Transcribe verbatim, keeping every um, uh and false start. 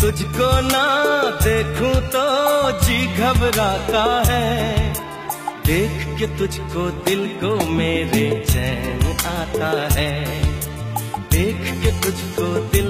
तुझको ना देखूं तो जी घबराता है, देख के तुझको दिल को मेरे चैन आता है, देख के तुझको दिल